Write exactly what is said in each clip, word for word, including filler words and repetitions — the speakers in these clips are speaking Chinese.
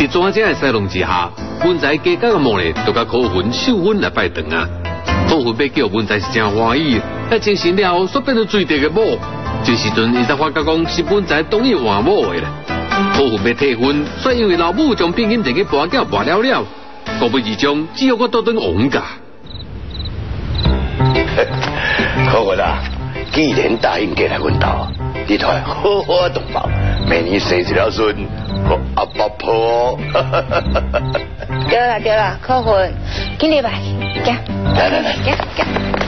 专家的塞弄之下，文才加加个梦呢，都甲柯云秀芬来拜堂啊。柯云要叫文才是真欢喜，但精神了后，煞变做最地嘅某。这时阵，伊才发觉讲是文才同意换某的啦。柯云要退婚，却因为老母将聘金摕去跋筊跋了了，国不二中，只有我倒转王家。 柯云啊，既然答应过来阮家，你就好好动包，明年生一了孙，我阿爸婆。 对啦对啦，柯云，今日吧，行， 来来来， 行行。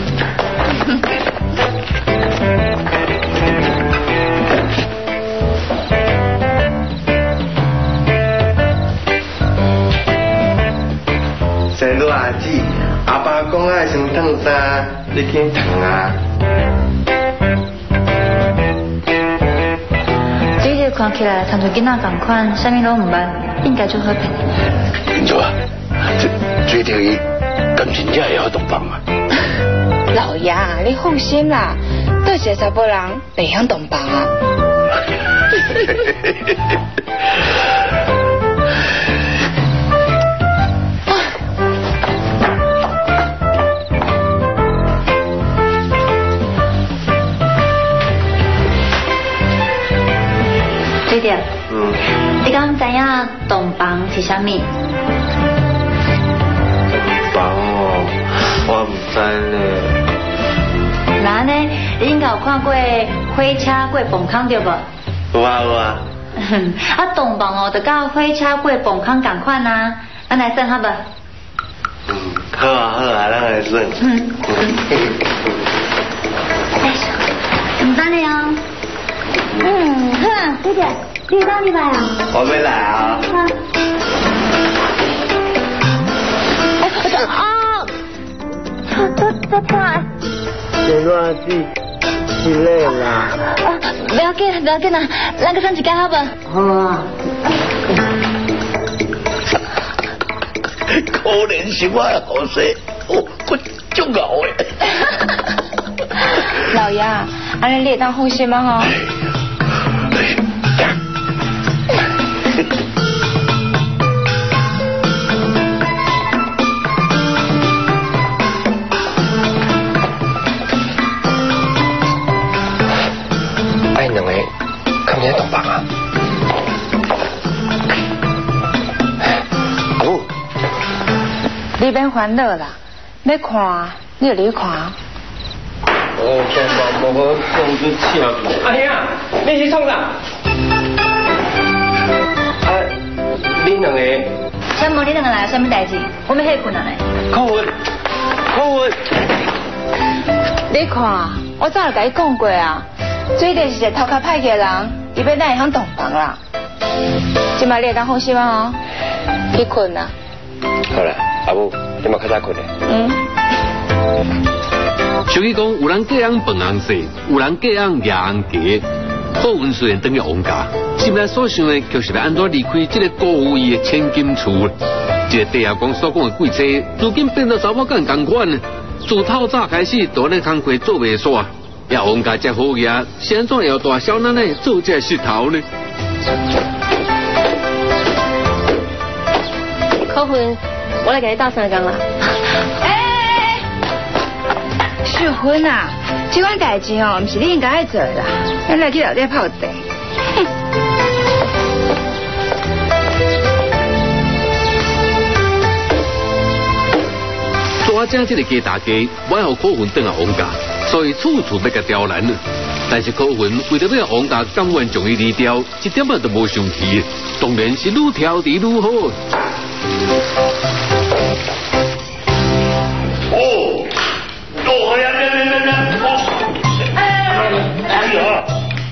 生女儿子，阿爸讲爱穿烫衫，你去烫啊。 这日看起来，参像囡仔同款，啥物拢唔捌，应该就好骗。 林祖啊，这最近伊感情真会晓动房啊。 老爷，你放心啦，倒是查甫人袂晓动房啊。 对点，嗯，你敢知影洞房是啥物？ 房哦，我唔知呢。 那呢，你应该有看过火车过崩坑对不？ 有啊有啊。 啊，洞房哦，就甲火车过崩坑同款啊，咱来算好不？ 嗯，好啊好啊，咱来算。 嗯。哎，唔等你哦。嗯，好啊，对点，你当你来啊？ 我没来啊。 啊！这这这。 生女儿子，是累啦。 啊，不要紧，不要紧啦，咱个算一间好不？好啊。 可怜是我的后生，哦，我足熬的。 老爷，安尼你会当放心吗？吼。 哎，两个看不见洞房啊？阿母， 你免烦恼啦，要看你就去看。 哦，洞房无好讲就请。阿兄啊，你是创啥？啊，你两个。 请问你两个来有啥物代志？我们遐困难嘞。 柯云，柯云。 你看，我早就甲你讲过啊，最近是一个头壳歹嘅人，伊要咱会晓洞房啦。今摆你会当放心吗？去困啦。 好啦，阿母，你嘛较早困嘞。 嗯。 所以讲，有人嫁人饭红色，有人嫁人夜红鸡。柯云虽然等于王家，心内所想的就是要安怎离开这个辜负伊的千金厝。这个地下公所讲的贵妻，如今变到查某干同款呢。自透早开始，都咧工课做袂煞，也王家这好嘢，是安怎要大小奶奶做这石头呢？ 柯云，我来给你倒三缸啦。 哎，秀芬啊，这款代志哦，唔是你应该爱做的啦，咱来去楼底泡茶。 抓正这个家大家，我要柯云等下王家，所以处处要甲刁难了。但是柯云为了要王家甘愿将伊离掉，一点仔都无生气，当然是愈挑剔愈好。 哦，哦呀，来来来来，哎，哎呀，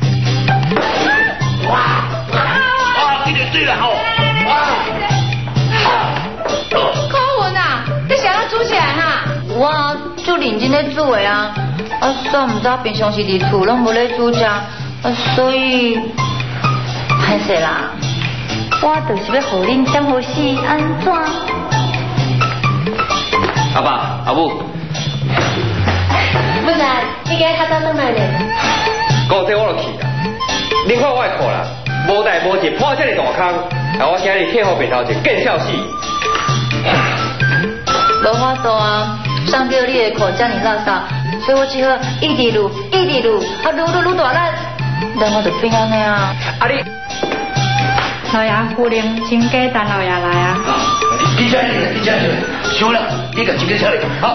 哇，啊，这个对了好，啊， 柯云啊，你想要煮起来哈？ 我就认真咧煮的啊，啊，煞唔知平常时伫厝拢无咧煮食，啊，所以歹势啦。我就是要互恁点好死，安怎？ 阿爸阿母， 不然你今日较早转来咧？ 讲这我就气啦！你看我的裤啦，无带无节破这个大坑， 啊，我今日客户面头前见笑死。 无法度啊，上叫你的课遮尔垃圾，所以我只好一直撸，一直撸，啊撸撸撸大力，然后就变安尼啊。 啊你， 老爷夫人，请给陈老爷来啊。 你这样，你这样，行了，你个这个车里，好，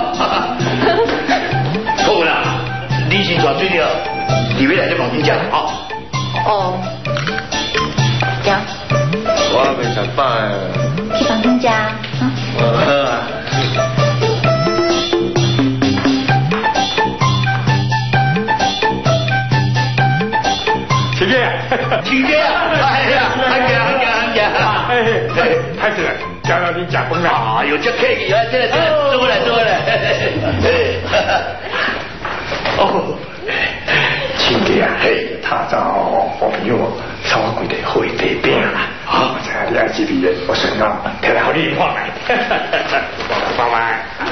好啦，你先抓水了，你回来再帮你讲，好。 哦，行。 我未食饱诶。 去房间吃啊。 好啊。 亲姐，亲姐，哎呀，好嘅，好嘅，好嘅。 哎，太子，叫到你食饭啦。 哎呦，这客气啊，这个这个，坐过来，坐过来。哦， 亲姐啊，嘿，他找我朋友找我几个火地饼啦。好，这你爱几笔我算到，睇来好你看来。妈妈。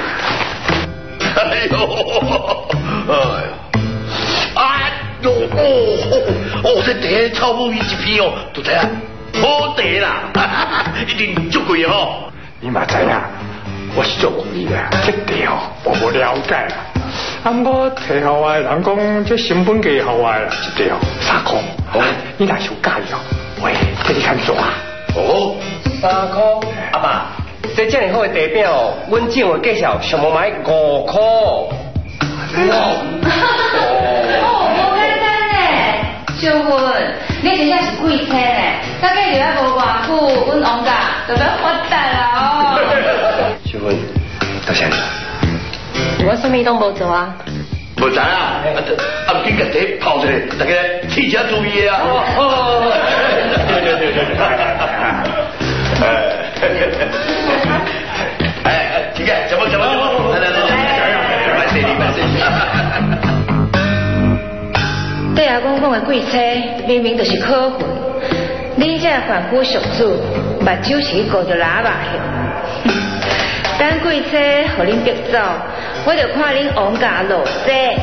哎呦，哎呀，哎呦，哦哦，这茶草木鱼一片哦，都知啊，好茶啦，一定足贵哦。 你嘛知啊，我是做生意的，这茶哦，我无了解啦。啊，我提互我的人讲，这成本价互我啦，一茶哦三块。哦，你若是有介意哦，喂，替你看做啊。 哦， 三块，阿爸，这这么好的茶饼哦，阮政府介绍上无买五块。 哦，无简单呢，小云，你真正是贵车呢，大概留遐无偌久，阮王家就要发达啦哦。 小云，多谢你。 我什么都无做啊。 无知啊，啊，紧甲茶泡出来，大家汽车注意啊。哦，对对对对对。哎，请看，怎么怎么怎么，来来来来，慢些点，慢些点。 对阿公讲的贵车，明明就是可混。你这凡夫俗子，目睭是顾着喇叭去。等贵车互恁逼走，我就看恁王家落雪。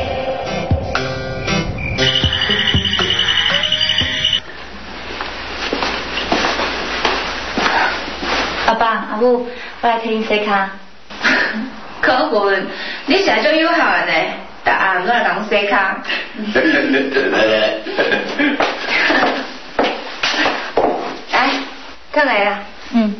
阿爸阿母，我来替恁洗脚。 可混，你是种友好的呢，逐暗都来人洗脚。 来来来， 来，看来啦。 嗯。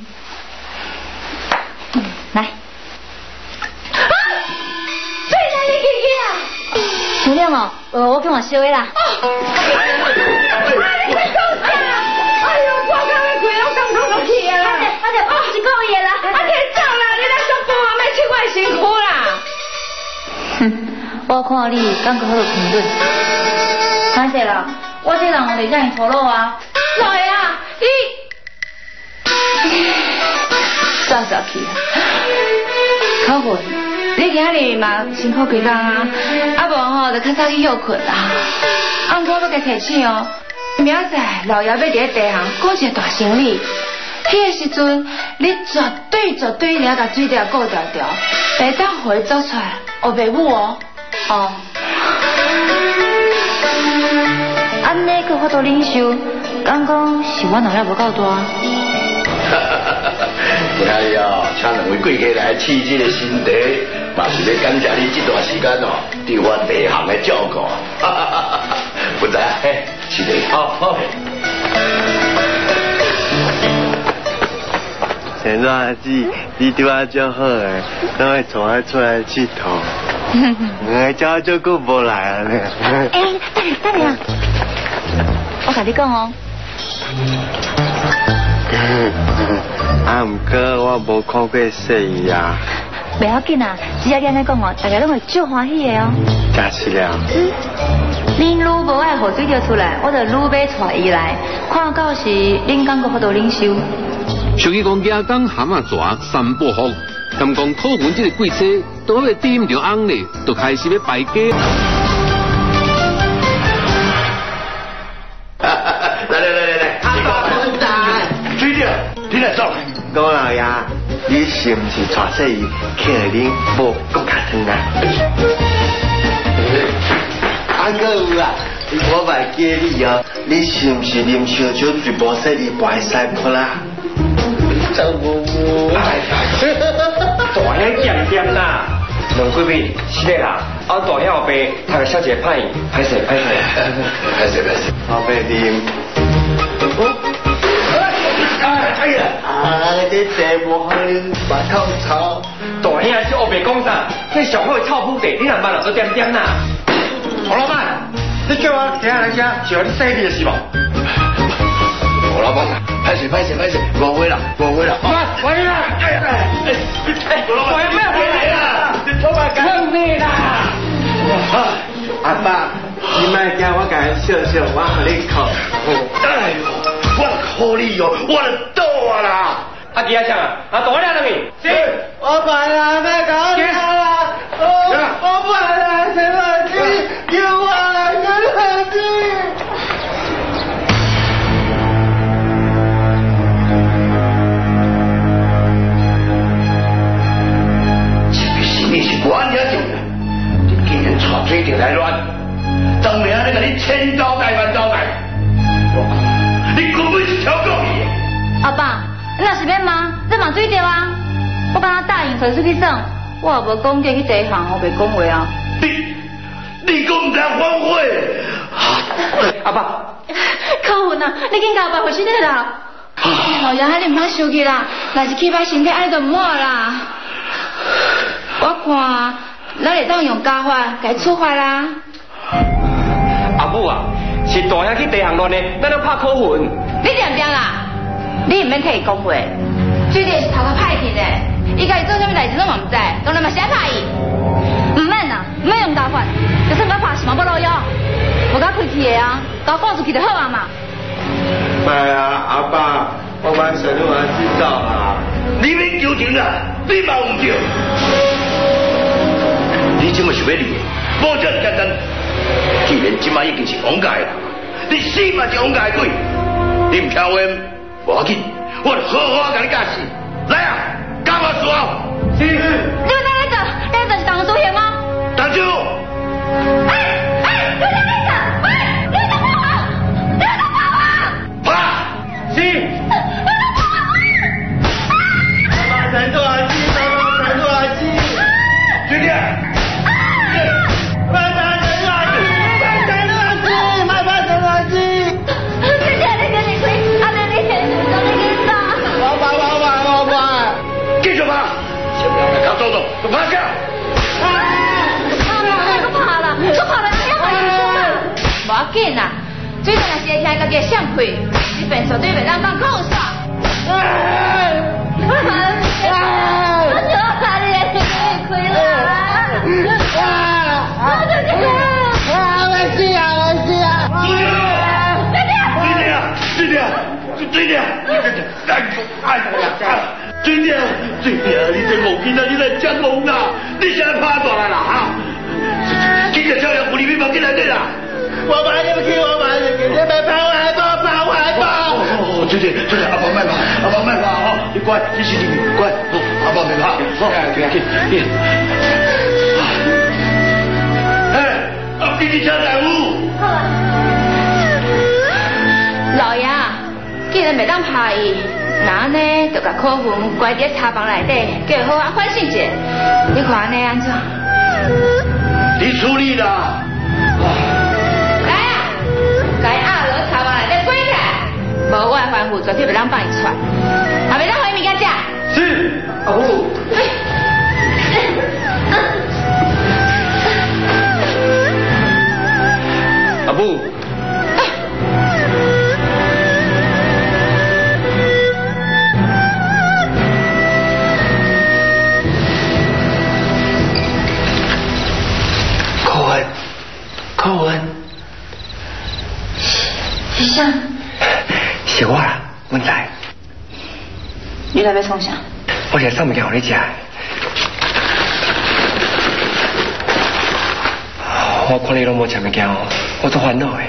嗯，来。 啊！最难你去去啊！ 有亮哦，呃，我跟我小薇啦。 哦。你快讲啥？哎呦，我刚才规拢感动落去啊！ 我这我这不是故意的啦。 啊，摕走啦！你来做饭，莫切我的辛苦啦。 哼，我看你感觉好有评论。歹势啦，我这人我得让你拖路啊。 老爷啊，你。走走去啊！可混，你今日嘛辛苦几工啊？啊无吼，就较早去休困啦。啊，毋过要甲提醒哦，明仔载老爷要伫咧地行顾一个大生意，迄个时阵你绝对绝对一定要甲水条顾条条，袂当互伊走出来，学爸母哦。 哦。安尼佫法度领袖，敢讲是我能力无够大？ 今日哦，请两位贵客来试这个新茶，嘛是要感谢你这段时间哦，对我地行的照顾。不知啊，嘿，是的，好好。 现在阿姊，你对我足好诶，等下带我出来佚佗。两个朝足久无来啊呢。 哎，等下等下，我甲你讲哦。 啊，毋过我无看过戏啊。 袂要紧啊，只要你安尼讲哦，大家拢会足欢喜的哦。 假是了。 嗯，恁愈无爱互水条出来，我就愈要带伊来，看到时恁感觉法度领袖。 属于讲家讲蛤蟆蛇三不服，咁讲讨论这个贵车，都要点着红咧，就开始要败家。 来来来来来，阿爸滚蛋！水条，你来走。 老老爷，你是毋是带说伊去了恁无国家汤啊？啊，搁有啦，我袂记你哦，你是毋是啉烧酒就无说伊白西普啦？ 小姑姑。 大兄点点啦，两几位是的啦，啊大兄后背读个小姐歹意，歹势歹势， 歹势歹势， 后背啉。 哎呀！ 啊！你坐无好，把头吵。 大兄是后背讲啥？这上好的臭铺地，你若捌了就点点啦。 胡老板， 你叫我行来吃，是话你洗你的是无？ 胡老板啊，歹势歹势歹势，误会啦误会啦。 我我啦！哎呀！哎，胡老板，我不要给你啦，你头发干你啦！ 阿爸，你莫惊我甲你笑笑，我互你哭。 哎呦！我靠你哦，我就倒啊啦！ 阿弟阿强啊，啊大了你。是。 我爸啦，别搞我啦！我爸啦，陈老师，救我啦，陈老师！ 这个是你是我惹的，你竟然带水着来乱，当明仔日甲你千交代万交代，我靠！你根本是挑狗屁！ 阿爸，你若是要骂，你骂水着啊！我帮他答应传出去耍，我也无讲叫去第一行，我袂讲话啊。 你你讲唔知反悔？ 阿爸， 可恨啊！你紧甲阿爸回身体啦！老爷，你唔通生气啦，若是气歹身体，安尼就唔好啦。我看咱会当用家法甲伊处罚啦。 阿母啊！是大兄去地行乱的，咱要拍考分。 你点点啦？你唔免替伊讲话，水弟是头壳歹去的，伊家己做啥物代志拢嘛唔知，当然嘛是爱拍伊。唔免啦，唔免用大法，就算要拍是嘛不路用，无甲开气的啊，甲我赶出去就好啊嘛。 哎呀，阿爸，我把神路完知道啦。 你免求情啦，你嘛唔对。你怎么想要离？无这么简单。既然今晚已经是王家的人，你死嘛是王家的鬼，你唔听话，无要紧，我好好甲你教示。来啊，教我说。是。 你要哪来做？你做是当主席吗？ 当主。 哎哎，你哪来做？喂，你要当我？你要当我？ 拍。 是。 你要当我？ 把神路完知道，把神路完知。 兄弟。走走，都趴下！ 啊！我怕了，我怕了，你要把你说了。无要紧啦，最重要是会听家己的相亏，你变绝对袂当放空煞。啊！我就怕你的心会亏了。啊！啊！我死啊！我死啊！ 水弟啊！水弟啊！水弟啊！哎呦！哎呀！水弟啊！水弟啊！你这梦囡仔，你来讲梦啦！你现在拍大来啦哈！今日朝阳湖里面房间来对啦！ 我把你们去，我把你们去，你们跑来跑，跑来跑！ 哦，水弟，水弟，阿爸卖跑，阿爸卖跑哦！你乖，你是你乖，阿爸卖跑，好，给给给。哎，阿弟你车在屋。 老爷，既然袂当拍伊。那呢，就甲考分关伫茶房内底，叫伊好好反省一下。你看安尼安怎？ 你处理啦。 来啊，该压落茶房内底滚起来，无我的吩咐绝对袂当放伊出来，也袂当互伊物件食。 是，阿母。阿母。 考文， 医生， 是我啦，阮知。 你来要创啥？ 我是送物件互你食。我看你拢无食物件哦，我都烦恼的。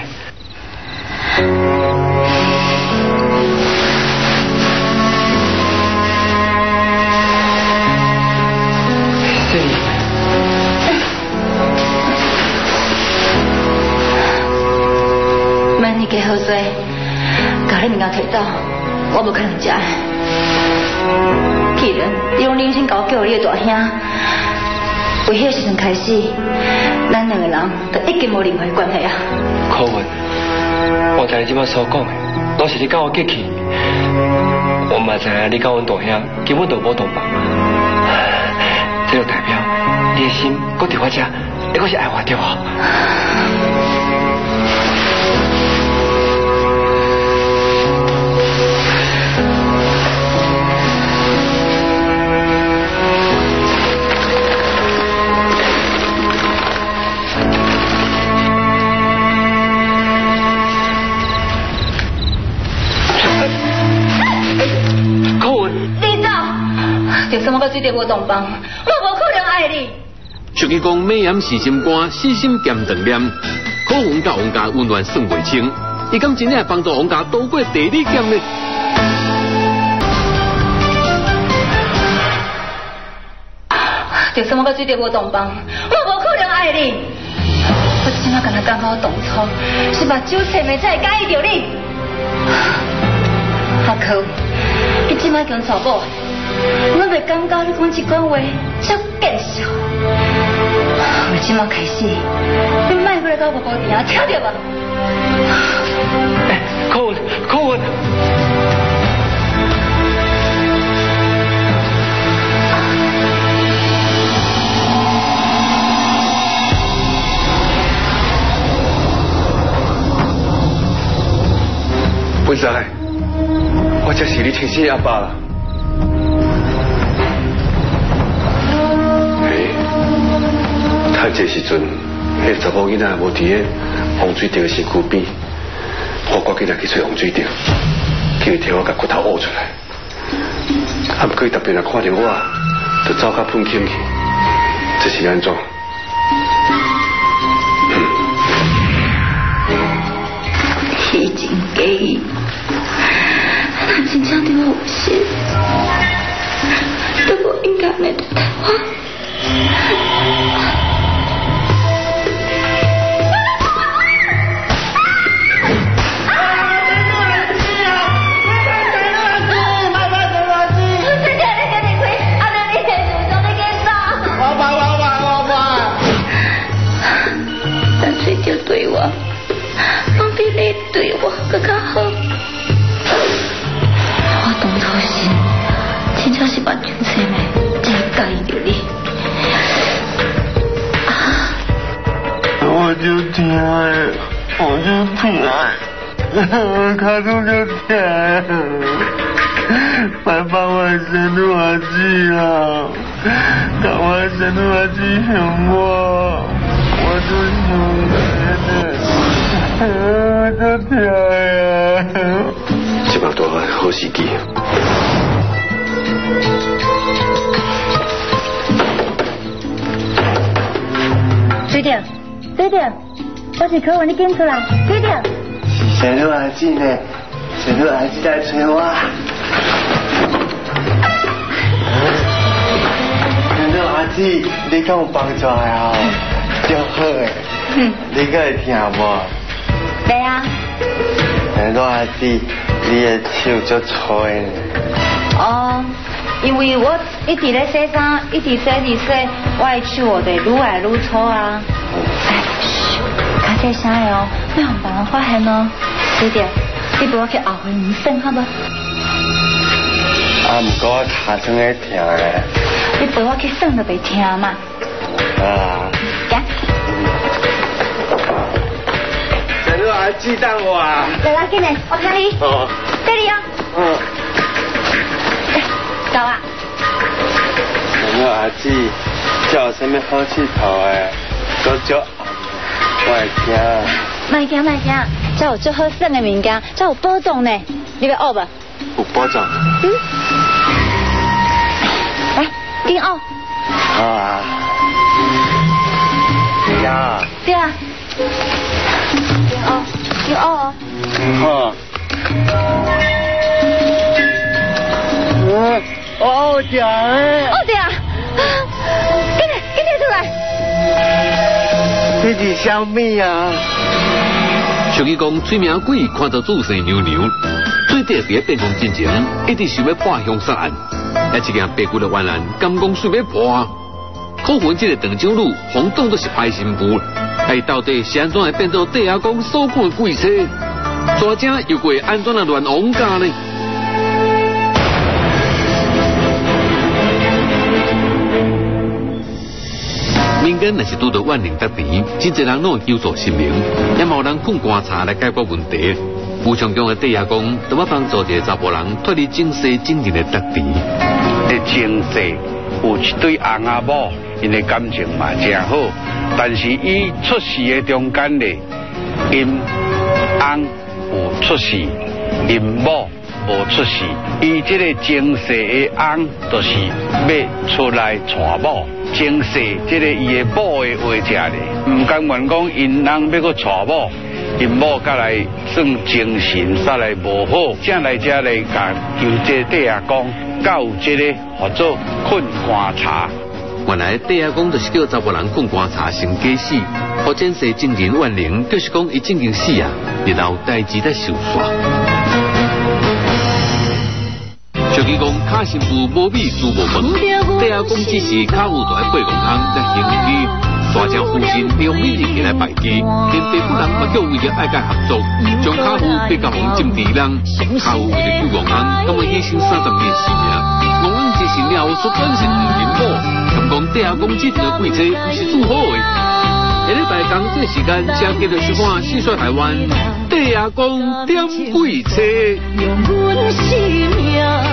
慢你加好水，甲你物件摕倒，我无可能食。 既然你用人生交叫你的大兄，为迄时阵开始，咱两个人就已经无任何关系啊。 可文，我知你即摆所讲的，都是你跟我激气。我嘛知影你跟阮大兄根本就无同房，这就代表你的心搁伫我这，你搁是爱我对我。 就什么个水电无同房，我无可能爱你。 俗语讲，美言是心肝，细心兼长念。可文甲王家温暖算袂清，伊敢真正帮助王家渡过地理险呢？ 就什么个水电无同房，我无可能爱你。我即马跟他讲好当初，是目睭青的才会介意着你。阿可，你即马跟查某。我袂感觉你讲这款话足见笑。我即马开始，你莫过来跟我无定啊，听到无？ 哎，可文，可文。 本在，我这是你亲生阿爸啦。趁这时阵，迄查某囡仔无伫个洪水钓的身躯边，我赶紧来去找洪水钓，叫伊替我甲骨头挖出来。啊，不过伊特别来看见我，就走甲喷轻去，这是安怎？ 已经给伊，他真正对我有心，都不应该来对待我。就对我，我比你对我更加好。我当初是真正是完全生的，才介意着你。啊！ 我就疼的，我就疼的，卡住就疼。快把我生入阿姊啦！赶快生入阿姊想我。我就想的，我就疼呀！ 这么多好时机。 水点，水点，我是可文，你紧出来，水点。 生入阿姊呢？生入阿姊来找我。生入阿姊，你敢有帮助呀？就好诶，你可会听无？ 对啊。 生入阿姊，你的手足粗诶。 哦，因为我一直咧洗衫，一直洗一直洗，我的手我得愈来愈粗啊。哎，嘘，较细声的哦，别让别人发现哦。水点，你陪我去后花园耍好无？ 啊，不过我脚酸会疼诶。 你陪我去耍就袂疼嘛。 啊。 行。 生入阿姊等我啊！ 来啦，紧嘞，我看你。 哦。 这里哦。 嗯。 走啊！ 生入阿姊，叫有啥物好佚佗诶？都足暗，我会惊。 莫惊莫惊，这有最好耍的物件，这有保障呢，你要学无？ 有保障。 嗯。来，紧学。 好啊。对啊。 对啊。紧学，紧学哦。 好。嗯，我学掉诶。 学掉。紧点，紧点出来。 这是什么啊？ 俗语讲，催命鬼看到仔细娘娘，做对地伫变更进前，一直想要破凶杀案，而一件白骨的冤案，敢讲想要破？可恨这个长长女轰动都是歹心妇，哎，到底是安怎会变做地下公所讲的贵妻？抓正又会安怎来乱王家呢？民间若是拄到怨灵得敌，真侪人拢会求助神明，也冇人困观察来解决问题。吴长江的地下公都要帮助一个查甫人脱离前世经营的得敌。 的前世有一对翁仔某，因的感情嘛真好，但是伊出世的中间咧，因翁有出世，因某无出世，伊这个前世的翁就是要出来娶某。前世这个伊的某的话者咧，唔甘愿讲因翁要搁娶某，因某甲来算精神煞来无好，正来这来甲求这地下公，甲有这个合作困观察。 原来地下公就是叫查甫人困观察先假死，或前世精神怨灵，就是讲伊正经死啊，然后代志在受煞。小记讲卡神父无米煮无饭，地下公只是卡有大八公康在行礼，大将夫人利用米日来拜祭，连地府人也叫为了爱甲合作，将卡夫逼甲红浸地人，卡夫为了救王安，咁么牺牲三十年性命，王安之神了所转成人宝，咁讲地下公这条贵车不是做好的。下礼拜同这时间，请继续收看《细说台湾》地下公点贵车。 用阮性命。